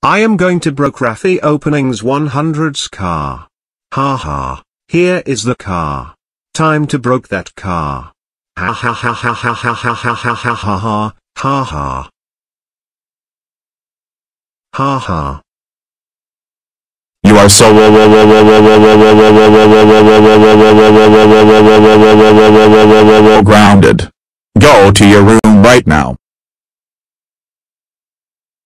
I am going to broke Raphy openings 100's car. Ha ha, here is the car. Time to broke that car. Ha ha ha ha ha ha ha ha ha ha ha ha, ha ha. Ha ha. You are so grounded. Go to your room right now.